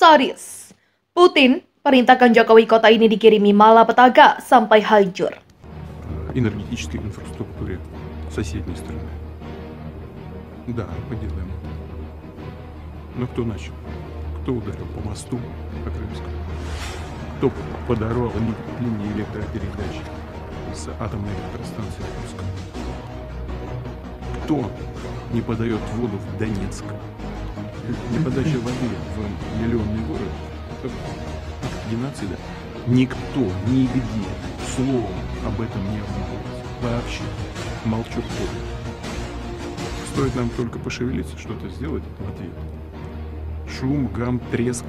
Sadis. Putin perintahkan Jokowi kota ini dikirimi malapetaka sampai hancur. Энергетической инфраструктуре соседней страны. Да, по делам. Но кто начал? Кто ударил по мосту, по Крымскому? Кто подорвал линии электропередач с атомной электростанции Курска? Кто не подает воду в Донецк? Неподача воды в миллионный город — это акт геноцида. Никто, нигде, словом об этом не обмолвился. Вообще. Молчу в поле. Стоит нам только пошевелиться, что-то сделать в ответ. Шум, гам, треск.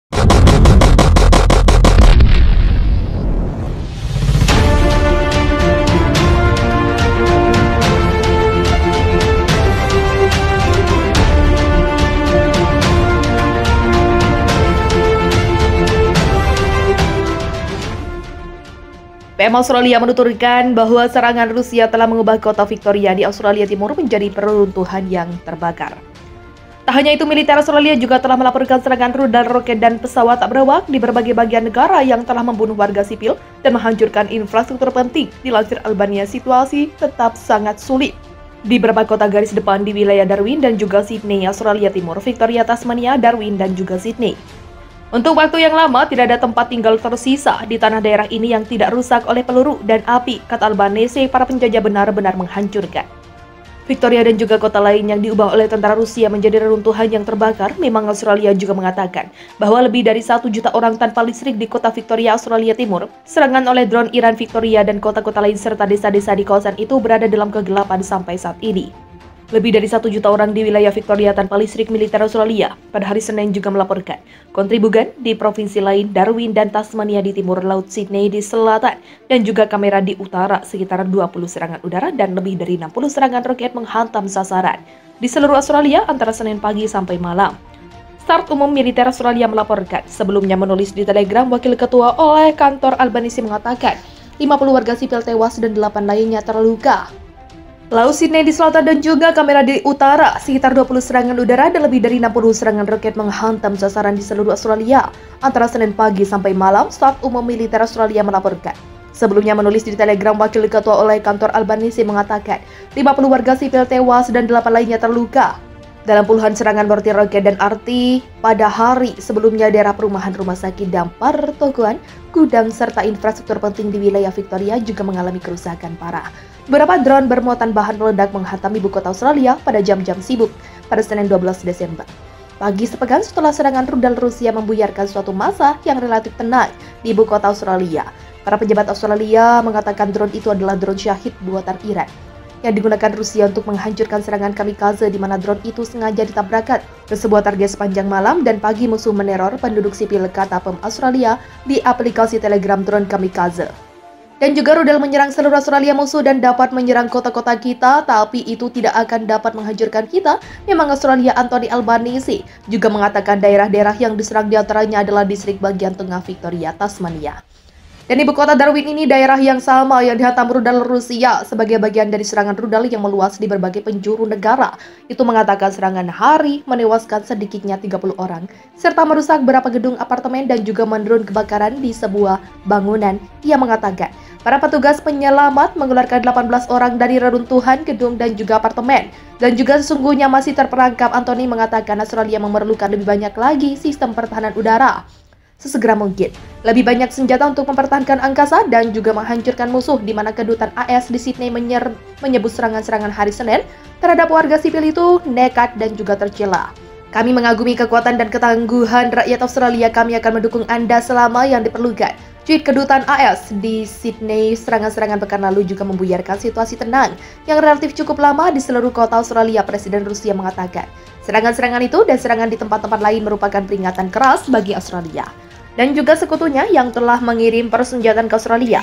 PM Australia menuturkan bahwa serangan Rusia telah mengubah kota Victoria di Australia Timur menjadi peruntuhan yang terbakar. Tak hanya itu, militer Australia juga telah melaporkan serangan rudal, roket, dan pesawat tak berawak di berbagai bagian negara yang telah membunuh warga sipil dan menghancurkan infrastruktur penting. Dilansir Albania, situasi tetap sangat sulit di beberapa kota garis depan di wilayah Darwin dan juga Sydney, Australia Timur, Victoria, Tasmania, Darwin, dan juga Sydney. Untuk waktu yang lama, tidak ada tempat tinggal tersisa di tanah daerah ini yang tidak rusak oleh peluru dan api, kata Albanese. Para penjajah benar-benar menghancurkan Victoria dan juga kota lain yang diubah oleh tentara Rusia menjadi reruntuhan yang terbakar. Memang Australia juga mengatakan bahwa lebih dari 1 juta orang tanpa listrik di kota Victoria, Australia Timur. Serangan oleh drone Iran Victoria dan kota-kota lain serta desa-desa di kawasan itu berada dalam kegelapan sampai saat ini. Lebih dari 1 juta orang di wilayah Victoria tanpa listrik. Militer Australia pada hari Senin juga melaporkan kontribugan di provinsi lain, Darwin dan Tasmania di timur laut, Sydney di selatan, dan juga Canberra di utara. Sekitar 20 serangan udara dan lebih dari 60 serangan roket menghantam sasaran di seluruh Australia antara Senin pagi sampai malam. Start Umum Militer Australia melaporkan, sebelumnya menulis di Telegram, Wakil Ketua oleh kantor Albanese mengatakan 50 warga sipil tewas dan 8 lainnya terluka. Lalu Sydney di selatan dan juga Canberra di utara, sekitar 20 serangan udara dan lebih dari 60 serangan roket menghantam sasaran di seluruh Australia antara Senin pagi sampai malam. Staf Umum Militer Australia melaporkan. Sebelumnya menulis di Telegram, Wakil Ketua oleh kantor Albanese mengatakan 50 warga sipil tewas dan 8 lainnya terluka dalam puluhan serangan mortir, roket, dan arti pada hari sebelumnya. Daerah perumahan, rumah sakit, dan pertokoan, gudang, serta infrastruktur penting di wilayah Victoria juga mengalami kerusakan parah. Beberapa drone bermuatan bahan meledak menghantam ibu kota Australia pada jam-jam sibuk pada Senin 12 Desember. Pagi sepekan setelah serangan rudal Rusia membuyarkan suatu masa yang relatif tenang di ibu kota Australia. Para pejabat Australia mengatakan drone itu adalah drone Shahid buatan Iran yang digunakan Rusia untuk menghancurkan serangan kamikaze, di mana drone itu sengaja ditabrakkan ke sebuah target sepanjang malam dan pagi. Musuh meneror penduduk sipil, kata PM Australia di aplikasi Telegram drone kamikaze. Dan juga rudal menyerang seluruh Australia musuh dan dapat menyerang kota-kota kita, tapi itu tidak akan dapat menghancurkan kita. Memang Australia. Anthony Albanese juga mengatakan daerah-daerah yang diserang diantaranya adalah distrik bagian tengah Victoria, Tasmania. Dan ibu kota Darwin ini daerah yang sama yang dihantam rudal Rusia sebagai bagian dari serangan rudal yang meluas di berbagai penjuru negara. Itu mengatakan serangan hari menewaskan sedikitnya 30 orang, serta merusak beberapa gedung apartemen dan juga menurun kebakaran di sebuah bangunan. Ia mengatakan para petugas penyelamat mengeluarkan 18 orang dari reruntuhan gedung dan juga apartemen. Dan juga sesungguhnya masih terperangkap. Anthony mengatakan Australia memerlukan lebih banyak lagi sistem pertahanan udara sesegera mungkin, lebih banyak senjata untuk mempertahankan angkasa dan juga menghancurkan musuh, di mana kedutaan AS di Sydney menyebut serangan-serangan hari Senin terhadap warga sipil itu nekat dan juga tercela. Kami mengagumi kekuatan dan ketangguhan rakyat Australia. Kami akan mendukung Anda selama yang diperlukan. Tweet kedutaan AS di Sydney. Serangan-serangan pekan lalu juga membuyarkan situasi tenang yang relatif cukup lama di seluruh kota Australia. Presiden Rusia mengatakan serangan-serangan itu dan serangan di tempat-tempat lain merupakan peringatan keras bagi Australia dan juga sekutunya yang telah mengirim persenjataan ke Australia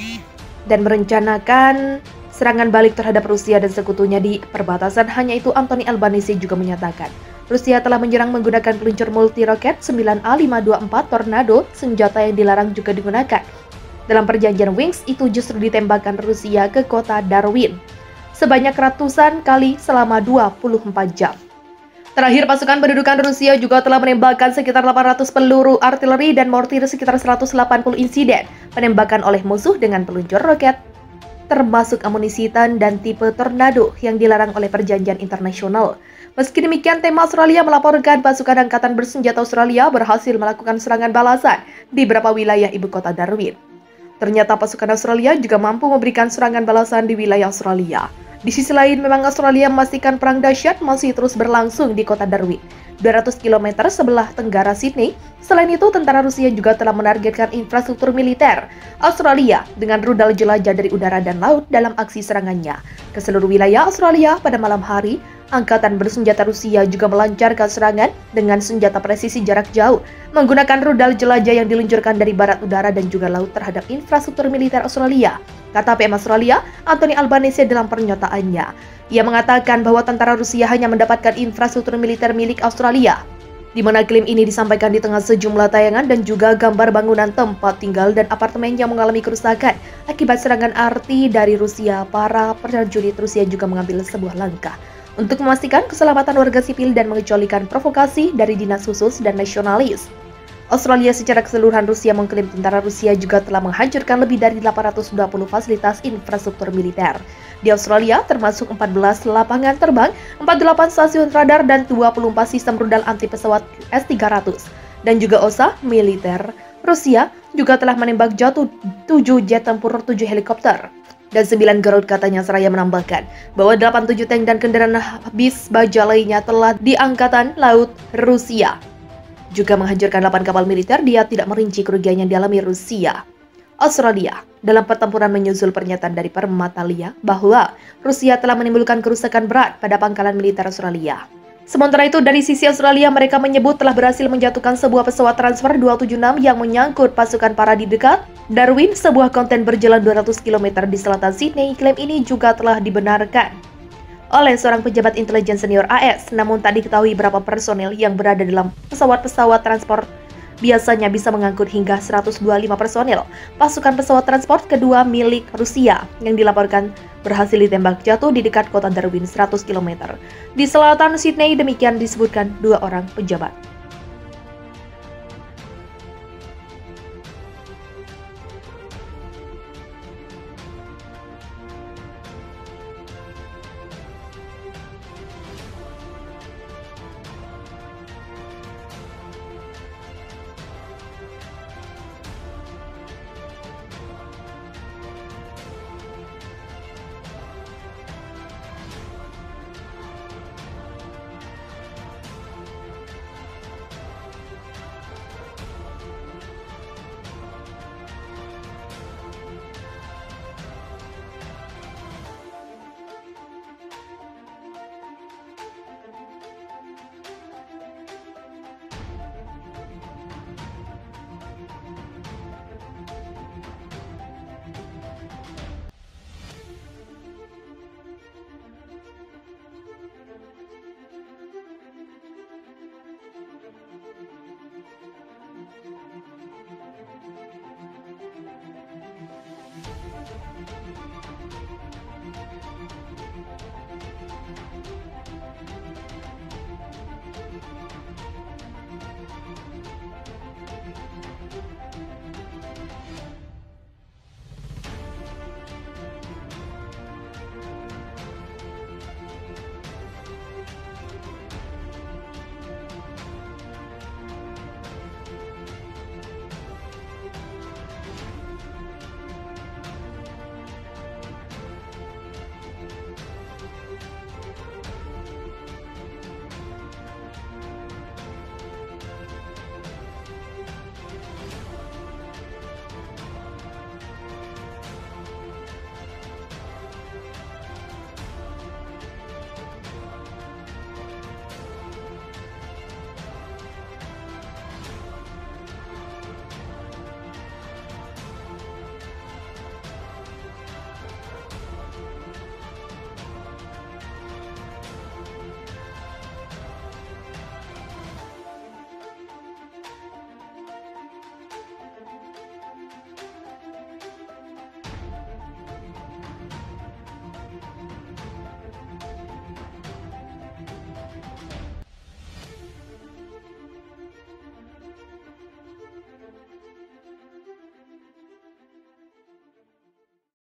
dan merencanakan serangan balik terhadap Rusia dan sekutunya di perbatasan. Hanya itu, Anthony Albanese juga menyatakan Rusia telah menyerang menggunakan peluncur multi roket 9A524 Tornado, senjata yang dilarang juga digunakan. Dalam perjanjian Wings itu justru ditembakkan Rusia ke kota Darwin sebanyak ratusan kali selama 24 jam. Terakhir, pasukan pendudukan Rusia juga telah menembakkan sekitar 800 peluru artileri dan mortir sekitar 180 insiden penembakan oleh musuh dengan peluncur roket, termasuk amunisi Titan dan tipe Tornado yang dilarang oleh perjanjian internasional. Meski demikian, Tema Australia melaporkan pasukan angkatan bersenjata Australia berhasil melakukan serangan balasan di beberapa wilayah ibu kota Darwin. Ternyata pasukan Australia juga mampu memberikan serangan balasan di wilayah Australia. Di sisi lain, memang Australia memastikan perang dahsyat masih terus berlangsung di kota Darwin, 200 km sebelah tenggara Sydney. Selain itu, tentara Rusia juga telah menargetkan infrastruktur militer Australia dengan rudal jelajah dari udara dan laut dalam aksi serangannya ke seluruh wilayah Australia pada malam hari. Angkatan bersenjata Rusia juga melancarkan serangan dengan senjata presisi jarak jauh menggunakan rudal jelajah yang diluncurkan dari barat udara dan juga laut terhadap infrastruktur militer Australia, kata PM Australia Anthony Albanese dalam pernyataannya. Ia mengatakan bahwa tentara Rusia hanya mendapatkan infrastruktur militer milik Australia, di mana klaim ini disampaikan di tengah sejumlah tayangan dan juga gambar bangunan tempat tinggal dan apartemen yang mengalami kerusakan akibat serangan arti dari Rusia. Para prajurit Rusia juga mengambil sebuah langkah untuk memastikan keselamatan warga sipil dan mengecualikan provokasi dari dinas khusus dan nasionalis. Australia secara keseluruhan Rusia mengklaim tentara Rusia juga telah menghancurkan lebih dari 820 fasilitas infrastruktur militer di Australia, termasuk 14 lapangan terbang, 48 stasiun radar, dan 24 sistem rudal anti pesawat S-300. Dan juga OSA militer Rusia juga telah menembak jatuh 7 jet tempur, 7 helikopter, dan 9 Garud, katanya. Seraya menambahkan bahwa 87 tank dan kendaraan bis baja lainnya telah di Angkatan Laut Rusia juga menghancurkan 8 kapal militer. Dia tidak merinci kerugian yang dialami Rusia. Australia dalam pertempuran menyusul pernyataan dari Permatalia bahwa Rusia telah menimbulkan kerusakan berat pada pangkalan militer Australia. Sementara itu, dari sisi Australia, mereka menyebut telah berhasil menjatuhkan sebuah pesawat transfer 276 yang menyangkut pasukan para di dekat Darwin, sebuah konten berjalan 200 km di selatan Sydney. Klaim ini juga telah dibenarkan oleh seorang pejabat intelijen senior AS, namun tak diketahui berapa personel yang berada dalam pesawat-pesawat transport. Biasanya bisa mengangkut hingga 125 personel. Pasukan pesawat transport kedua milik Rusia yang dilaporkan berhasil ditembak jatuh di dekat kota Darwin 100 km di selatan Sydney. Demikian disebutkan 2 orang pejabat.